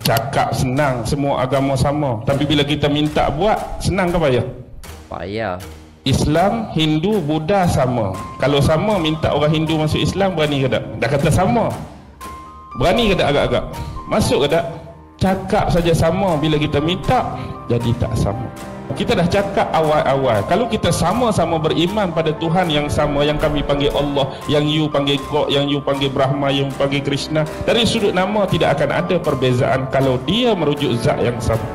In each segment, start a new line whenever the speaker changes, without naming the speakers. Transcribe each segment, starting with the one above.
Cakap senang, semua agama sama. Tapi bila kita minta buat, senang ke payah?
Payah.
Islam, Hindu, Buddha sama. Kalau sama, minta orang Hindu masuk Islam, berani ke tak? Dah kata sama, berani ke tak agak-agak? Masuk ke tak? Cakap saja sama, bila kita minta, jadi tak sama. Kita dah cakap awal-awal, kalau kita sama-sama beriman pada Tuhan yang sama, yang kami panggil Allah, yang you panggil God, yang you panggil Brahma, yang you panggil Krishna, dari sudut nama tidak akan ada perbezaan kalau dia merujuk zat yang sama.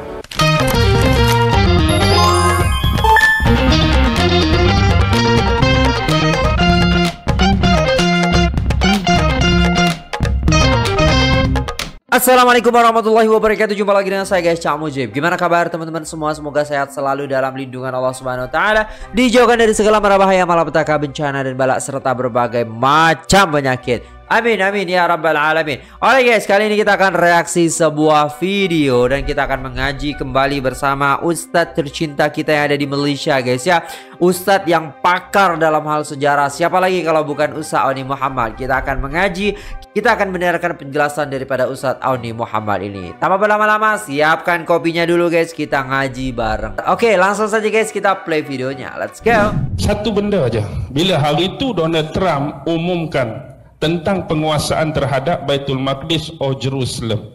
Assalamualaikum warahmatullahi wabarakatuh. Jumpa lagi dengan saya guys, Cak Mujib. Gimana kabar teman-teman semua? Semoga sehat selalu dalam lindungan Allah Subhanahu wa taala, dijauhkan dari segala mara bahaya, malapetaka, bencana dan balak serta berbagai macam penyakit. Amin amin ya rabbal alamin. Oke guys, kali ini kita akan reaksi sebuah video dan kita akan mengaji kembali bersama Ustadz tercinta kita yang ada di Malaysia guys ya. Ustadz yang pakar dalam hal sejarah. Siapa lagi kalau bukan Ustadz Auni Muhammad. Kita akan mengaji, kita akan mendengarkan penjelasan daripada Ustadz Auni Muhammad ini. Tanpa berlama-lama, siapkan kopinya dulu guys, kita ngaji bareng. Oke, langsung saja guys, kita play videonya. Let's go.
Satu benda aja. Bila hari itu Donald Trump umumkan tentang penguasaan terhadap Baitul Maqdis atau Jerusalem.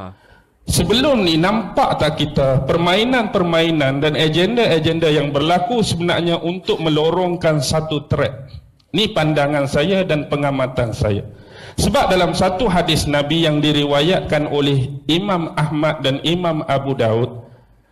Sebelum ni nampak tak kita permainan-permainan dan agenda-agenda yang berlaku sebenarnya untuk melorongkan satu track. Ni pandangan saya dan pengamatan saya. Sebab dalam satu hadis Nabi yang diriwayatkan oleh Imam Ahmad dan Imam Abu Daud,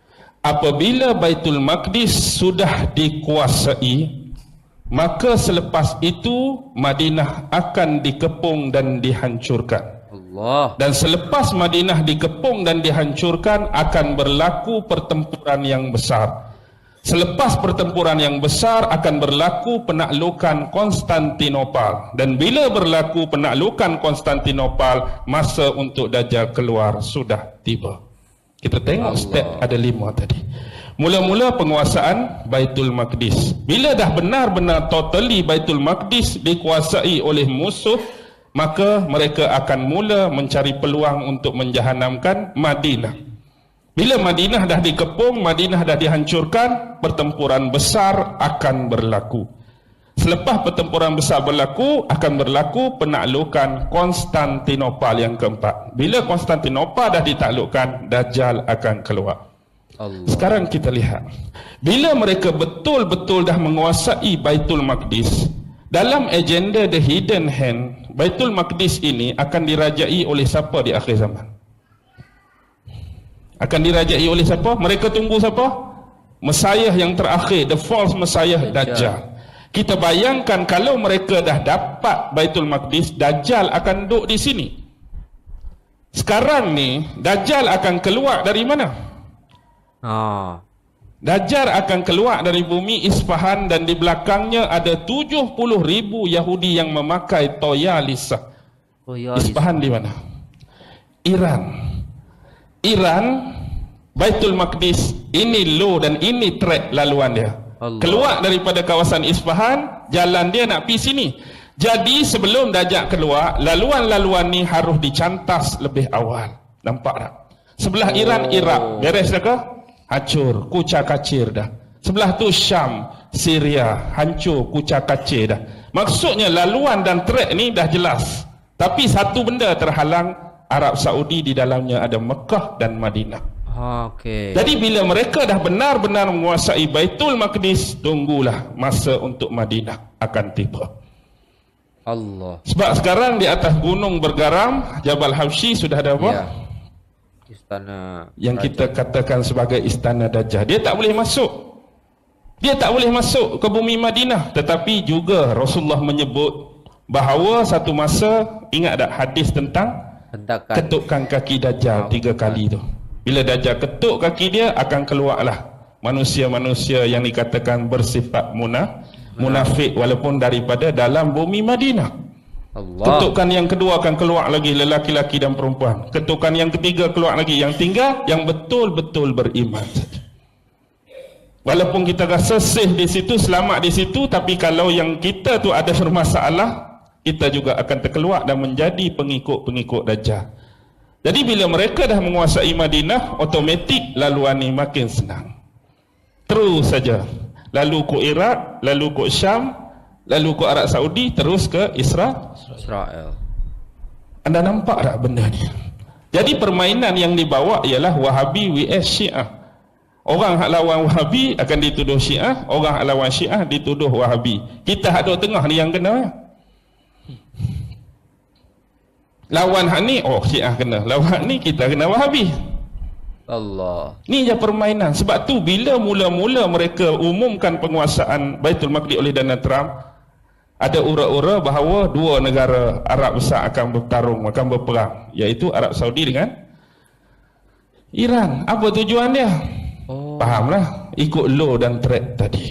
apabila Baitul Maqdis sudah dikuasai, maka selepas itu Madinah akan dikepung dan dihancurkan.
Allah. Dan
selepas Madinah dikepung dan dihancurkan akan berlaku pertempuran yang besar. Selepas pertempuran yang besar akan berlaku penaklukan Konstantinopel. Dan bila berlaku penaklukan Konstantinopel, masa untuk Dajjal keluar sudah tiba. Kita tengok step ada 5 tadi. Mula-mula penguasaan Baitul Maqdis. Bila dah benar-benar totally Baitul Maqdis dikuasai oleh musuh, maka mereka akan mula mencari peluang untuk menjahanamkan Madinah. Bila Madinah dah dikepung, Madinah dah dihancurkan, pertempuran besar akan berlaku. Selepas pertempuran besar berlaku, akan berlaku penaklukan Konstantinopel yang keempat. Bila Konstantinopel dah ditaklukkan, Dajjal akan keluar. Allah. Sekarang kita lihat, bila mereka betul-betul dah menguasai Baitul Maqdis, dalam agenda The Hidden Hand, Baitul Maqdis ini akan dirajai oleh siapa di akhir zaman? Akan dirajai oleh siapa? Mereka tunggu siapa? Messiah yang terakhir, the false Messiah, Dajjal. Kita bayangkan kalau mereka dah dapat Baitul Maqdis, Dajjal akan duduk di sini. Sekarang ni Dajjal akan keluar dari mana? Dajjal akan keluar dari bumi Isfahan dan di belakangnya ada 70,000 Yahudi yang memakai toyalisah. Isfahan di mana? Iran, Baitul Maqdis, ini low dan ini track laluan dia. Allah. Keluar daripada kawasan Isfahan, jalan dia nak pergi sini. Jadi sebelum Dajjal keluar, laluan-laluan ni harus dicantas lebih awal. Nampak tak? Sebelah Iran, Iraq, beres dah ke? Hancur, kucak-kacir dah. Sebelah tu Syam, Syria, hancur, kucak-kacir dah. Maksudnya laluan dan trek ni dah jelas. Tapi satu benda terhalang, Arab Saudi di dalamnya ada Mekah dan Madinah. Jadi bila mereka dah benar-benar menguasai Baitul Maqdis, tunggulah masa untuk Madinah akan tiba. Allah. Sebab sekarang di atas gunung bergaram, Jabal Habsyi sudah ada apa? Ya. Istana yang Raja. Kita katakan sebagai istana Dajjal. Dia tak boleh masuk. Dia tak boleh masuk ke bumi Madinah. Tetapi juga Rasulullah menyebut bahawa satu masa, ingat tak hadis tentang ketukkan kaki Dajjal 3 kali tu. Bila Dajjal ketuk kaki dia, akan keluarlah manusia-manusia yang dikatakan bersifat munafik walaupun daripada dalam bumi Madinah. Allah. Ketukan yang kedua akan keluar lagi lelaki-laki dan perempuan. Ketukan yang ketiga keluar lagi. Yang tinggal yang betul-betul beriman. Walaupun kita rasa safe di situ, selamat di situ, tapi kalau yang kita tu ada bermasalah, kita juga akan terkeluar dan menjadi pengikut-pengikut Dajjal. Jadi bila mereka dah menguasai Madinah, automatik laluan ni makin senang. Terus saja. Lalu ke Iraq, lalu ke Syam, lalu ke Arab Saudi, terus ke Israel. Anda nampak tak benda ni? Jadi permainan yang dibawa ialah Wahabi vs Syiah. Orang hak lawan Wahabi akan dituduh Syiah, orang hak lawan Syiah dituduh Wahabi. Kita hak duduk tengah ni yang kena. Lawan hak ni, oh Syiah kena. Lawan hak ni, kita kena Wahabi.
Allah.
Ni je permainan. Sebab tu bila mula-mula mereka umumkan penguasaan Baitul Maqdis oleh Donald Trump, ada ura-ura bahawa dua negara Arab besar akan bertarung, akan berperang, iaitu Arab Saudi dengan Iran. Apa tujuan dia? Fahamlah, ikut law dan threat tadi.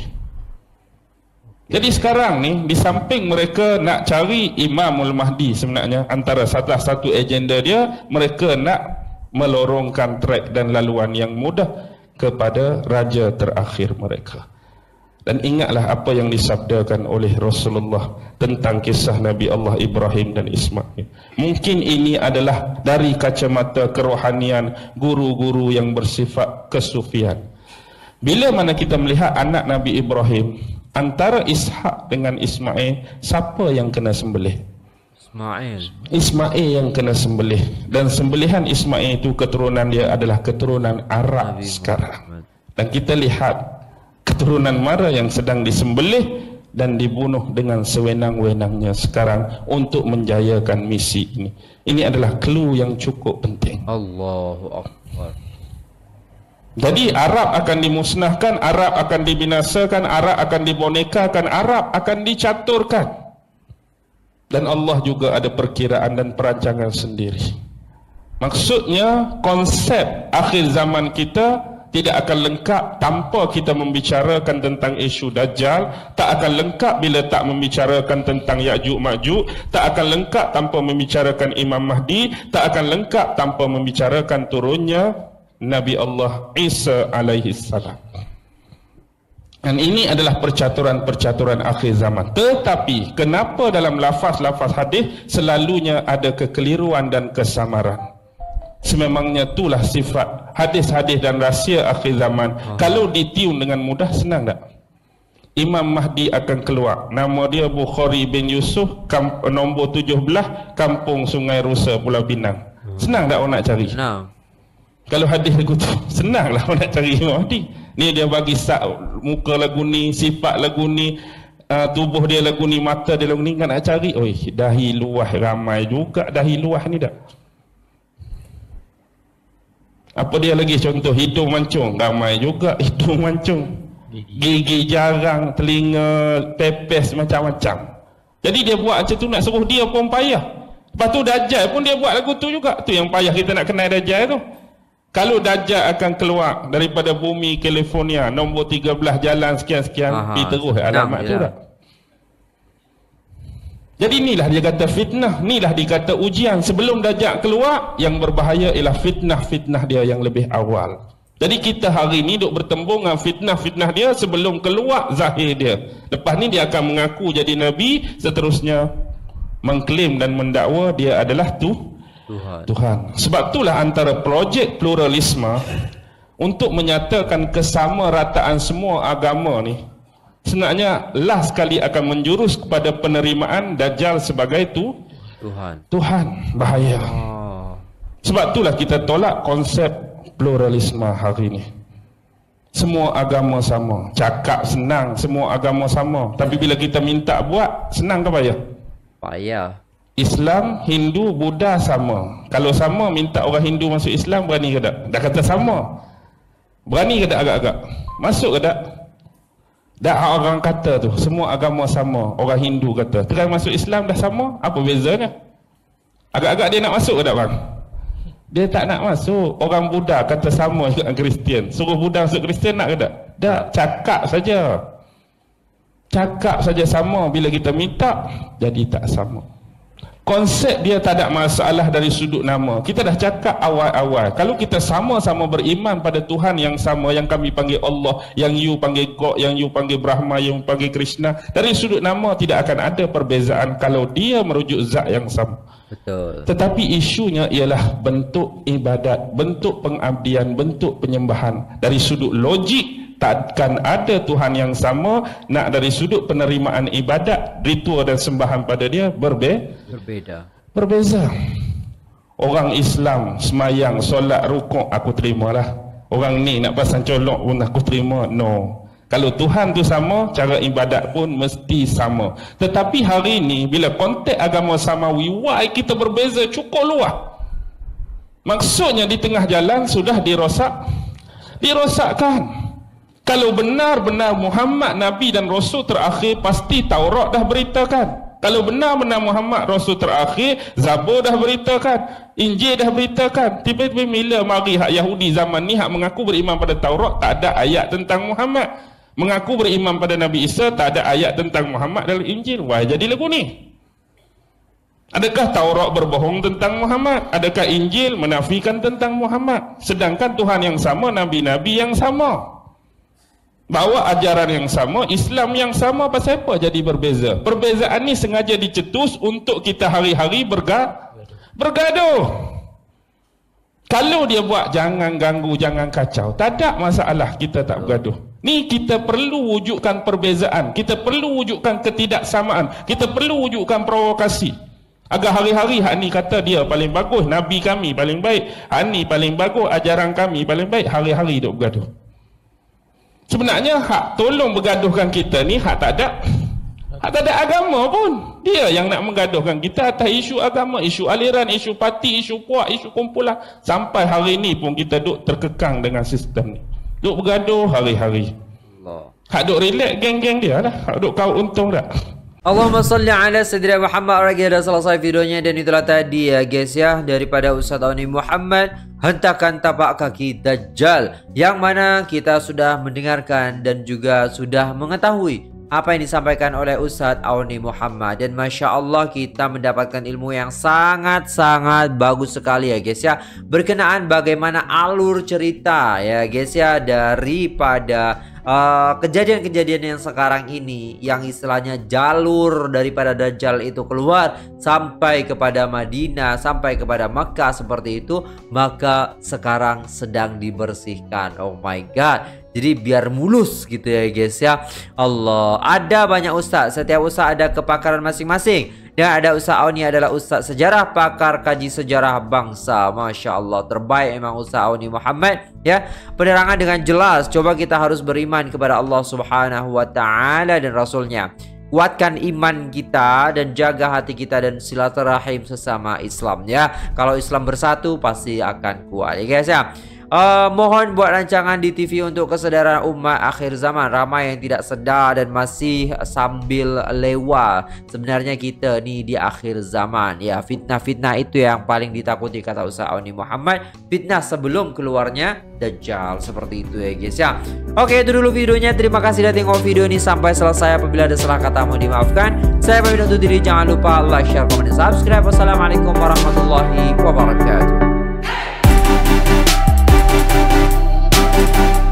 Jadi sekarang ni, di samping mereka nak cari Imamul Mahdi, sebenarnya antara salah satu agenda dia, mereka nak melorongkan trek dan laluan yang mudah kepada raja terakhir mereka. Dan ingatlah apa yang disabdakan oleh Rasulullah tentang kisah Nabi Allah Ibrahim dan Ismail. Mungkin ini adalah dari kacamata kerohanian guru-guru yang bersifat kesufian. Bila mana kita melihat anak Nabi Ibrahim, antara Ishak dengan Ismail, siapa yang kena sembelih? Ismail yang kena sembelih. Dan sembelihan Ismail itu keturunan dia adalah keturunan Arab sekarang. Dan kita lihat keturunan mana yang sedang disembelih dan dibunuh dengan sewenang-wenangnya sekarang untuk menjayakan misi ini. Ini adalah clue yang cukup penting.
Allahu Akbar.
Jadi Arab akan dimusnahkan, Arab akan dibinasakan, Arab akan dibonekakan, Arab akan dicaturkan. Dan Allah juga ada perkiraan dan perancangan sendiri. Maksudnya konsep akhir zaman kita tidak akan lengkap tanpa kita membicarakan tentang isu Dajjal, tak akan lengkap bila tak membicarakan tentang Ya'juj Ma'juj, tak akan lengkap tanpa membicarakan Imam Mahdi, tak akan lengkap tanpa membicarakan turunnya Nabi Allah Isa alaihi salam. Dan ini adalah percaturan-percaturan akhir zaman. Tetapi kenapa dalam lafaz-lafaz hadis selalunya ada kekeliruan dan kesamaran? Sememangnya itulah sifat hadis-hadis dan rahsia akhir zaman. Kalau ditiun dengan mudah, senang tak? Imam Mahdi akan keluar. Nama dia Bukhari bin Yusuf, nombor 17, Kampung Sungai Rusa, Pulau Pinang. Senang tak orang nak cari?
Senang.
Kalau hadis lagu tu, senanglah orang nak cari Imam Mahdi. Ni dia bagi muka lagu ni, sifat lagu ni, tubuh dia lagu ni, mata dia lagu ni, kan nak cari. Oi, dahi luah ramai juga dahi luah ni dah. Apa dia lagi contoh? Hidung mancung, ramai juga hidung mancung. Gigi jarang, telinga pepes, macam-macam. Jadi dia buat macam tu, nak suruh dia pun payah. Lepas tu Dajjal pun dia buat lagu tu juga. Tu yang payah kita nak kenal Dajjal tu. Kalau Dajjal akan keluar daripada bumi California, nombor 13, jalan sekian-sekian, pergi terus alamat tu tak? Jadi inilah dia kata fitnah, inilah dia kata ujian. Sebelum Dajjal keluar, yang berbahaya ialah fitnah-fitnah dia yang lebih awal. Jadi kita hari ni duk bertembung dengan fitnah-fitnah dia sebelum keluar zahir dia. Lepas ni dia akan mengaku jadi Nabi, seterusnya mengklaim dan mendakwa dia adalah Tuhan. Sebab itulah antara projek pluralisme untuk menyatakan kesamarataan semua agama ni sebenarnya last sekali akan menjurus kepada penerimaan Dajjal sebagai Tuhan. Bahaya. Sebab itulah kita tolak konsep pluralisme hari ni. Semua agama sama, cakap senang, semua agama sama. Tapi bila kita minta buat, senang ke payah?
Payah.
Islam, Hindu, Buddha sama. Kalau sama, minta orang Hindu masuk Islam, berani ke tak? Dah kata sama, berani ke tak agak-agak? Masuk ke tak? Dah orang kata tu, semua agama sama. Orang Hindu kata, try masuk Islam dah sama, apa bezanya? Agak-agak dia nak masuk ke tak bang? Dia tak nak masuk. Orang Buddha kata sama dengan Kristian, suruh Buddha masuk Kristian, nak ke tak? Tak, cakap saja. Cakap saja sama, bila kita minta, jadi tak sama. konsep dia tak ada masalah dari sudut nama. Kita dah cakap awal-awal, kalau kita sama-sama beriman pada Tuhan yang sama, yang kami panggil Allah, yang you panggil God, yang you panggil Brahma, yang panggil Krishna, dari sudut nama tidak akan ada perbezaan kalau dia merujuk zat yang sama.
Betul.
Tetapi isunya ialah bentuk ibadat, bentuk pengabdian, bentuk penyembahan. Dari sudut logik takkan ada Tuhan yang sama. Nak dari sudut penerimaan ibadat, ritual dan sembahan pada dia berbeza. Orang Islam semayang, solat, rukuk, aku terimalah. Orang ni nak pasang colok pun aku terima. No. Kalau Tuhan tu sama, cara ibadat pun mesti sama. Tetapi hari ini bila konteks agama samawi, why kita berbeza cukup luas. Maksudnya di tengah jalan sudah dirosakkan. Kalau benar-benar Muhammad Nabi dan Rasul terakhir, pasti Taurat dah beritakan. Kalau benar-benar Muhammad Rasul terakhir, Zabur dah beritakan, Injil dah beritakan. Tiba-tiba bila mari hak Yahudi zaman ni hak mengaku beriman pada Taurat, tak ada ayat tentang Muhammad. Mengaku beriman pada Nabi Isa, tak ada ayat tentang Muhammad dalam Injil. Wah, jadi lagu ni. Adakah Taurat berbohong tentang Muhammad? Adakah Injil menafikan tentang Muhammad? Sedangkan Tuhan yang sama, Nabi-Nabi yang sama, bawa ajaran yang sama, Islam yang sama, pasal apa jadi berbeza? Perbezaan ni sengaja dicetus untuk kita hari-hari bergaduh. Kalau dia buat jangan ganggu, jangan kacau, tak ada masalah, kita tak bergaduh. Ni kita perlu wujudkan perbezaan, kita perlu wujudkan ketidaksamaan, kita perlu wujudkan provokasi. Agar hari-hari hak ni kata dia paling bagus, Nabi kami paling baik, hak ni paling bagus, ajaran kami paling baik, hari-hari duk bergaduh. Sebenarnya hak tolong bergaduhkan kita ni hak tak ada agama pun. Dia yang nak menggaduhkan kita atas isu agama, isu aliran, isu parti, isu puak, isu kumpulan. Sampai hari ni pun kita duk terkekang dengan sistem ni. Duk bergaduh hari-hari. Hak duk relax geng-geng dia lah. Hak duk kau untung tak?
Allahumma salli ala Sayyidina Muhammad. Orang dah selesai videonya, dan itulah tadi ya guys ya, daripada Ustaz Auni Muhammad, hentakan tapak kaki Dajjal, yang mana kita sudah mendengarkan dan juga sudah mengetahui apa yang disampaikan oleh Ustaz Auni Muhammad. Dan Masya Allah kita mendapatkan ilmu yang sangat-sangat bagus sekali ya guys ya, berkenaan bagaimana alur cerita ya guys ya, daripada kejadian-kejadian yang sekarang ini, yang istilahnya jalur daripada Dajjal itu keluar sampai kepada Madinah, sampai kepada Makkah seperti itu, maka sekarang sedang dibersihkan. Oh my God, jadi biar mulus gitu ya guys ya. Allah, ada banyak ustaz, setiap ustaz ada kepakaran masing-masing. Dan ada Ustaz Auni adalah Ustaz Sejarah, pakar kaji sejarah bangsa. Masya Allah, terbaik memang Ustaz Auni Muhammad ya. Penerangan dengan jelas. Coba kita harus beriman kepada Allah Subhanahu wa Ta'ala dan Rasulnya. Kuatkan iman kita dan jaga hati kita dan silaturahim sesama Islam ya. Kalau Islam bersatu pasti akan kuat ya guys ya. Mohon buat rancangan di TV untuk kesedaran umat akhir zaman. Ramai yang tidak sedar dan masih sambil lewat. Sebenarnya kita ni di akhir zaman ya. Fitnah-fitnah itu yang paling ditakuti kata Ustaz Auni Muhammad. Fitnah sebelum keluarnya Dajjal, seperti itu ya guys ya. Oke, itu dulu videonya. Terima kasih sudah tengok video ini sampai selesai. Apabila ada salah kata mohon dimaafkan. Saya pamit undur diri. Jangan lupa like, share, komen, dan subscribe. Wassalamualaikum warahmatullahi wabarakatuh.